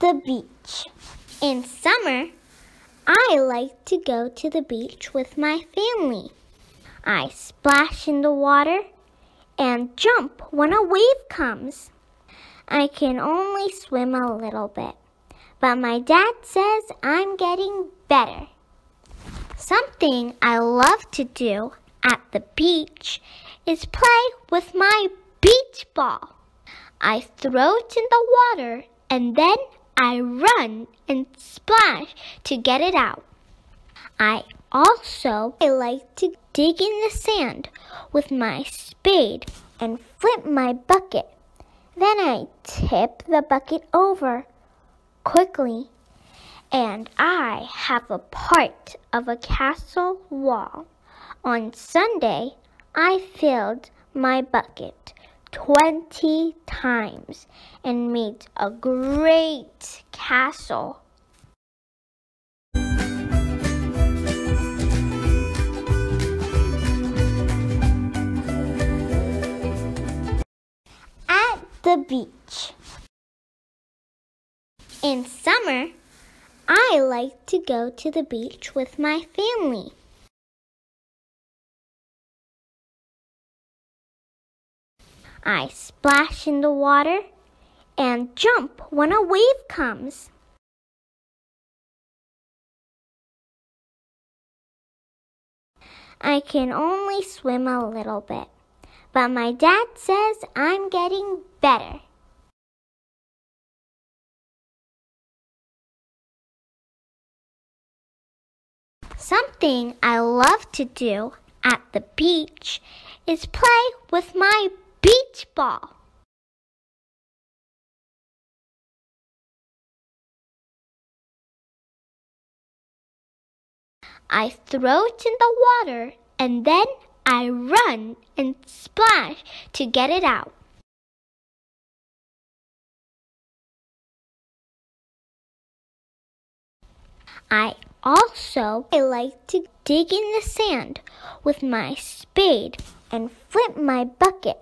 the beach. In summer, I like to go to the beach with my family. I splash in the water and jump when a wave comes. I can only swim a little bit, but my dad says I'm getting better. Something I love to do at the beach is play with my beach ball. I throw it in the water and then I run and splash to get it out. I like to dig in the sand with my spade and flip my bucket. Then I tip the bucket over quickly, and I have a part of a castle wall. On Sunday, I filled my bucket 20 times and made a great castle. At the beach. In summer, I like to go to the beach with my family. I splash in the water and jump when a wave comes. I can only swim a little bit, but my dad says I'm getting better. Something I love to do at the beach is play with my beach ball. I throw it in the water and then I run and splash to get it out. I like to dig in the sand with my spade and flip my bucket.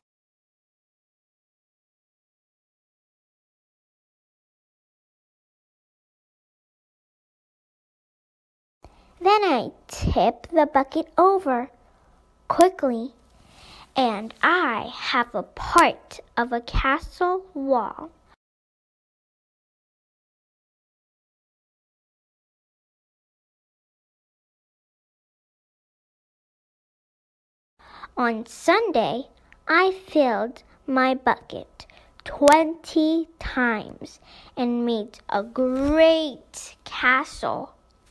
Then I tip the bucket over quickly, and I have a part of a castle wall. On Sunday, I filled my bucket 20 times and made a great castle.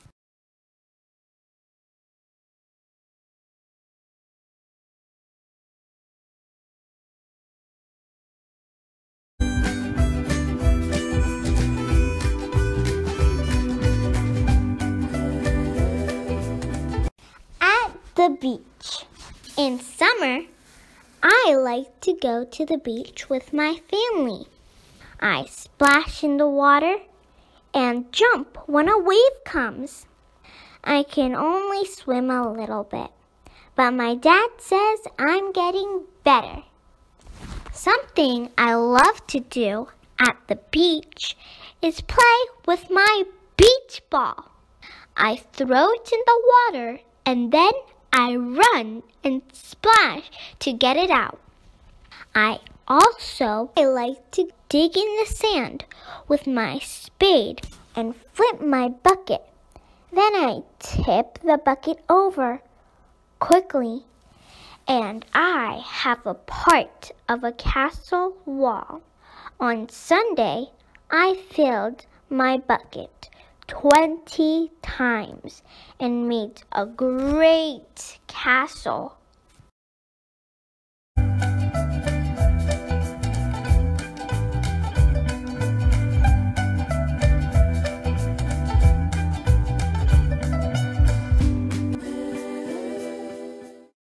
At the beach. In summer, I like to go to the beach with my family. I splash in the water and jump when a wave comes. I can only swim a little bit, but my dad says I'm getting better. Something I love to do at the beach is play with my beach ball. I throw it in the water and then I run and splash to get it out. I like to dig in the sand with my spade and flip my bucket. Then I tip the bucket over quickly, and I have a part of a castle wall. On Sunday, I filled my bucket 20 times and made a great castle.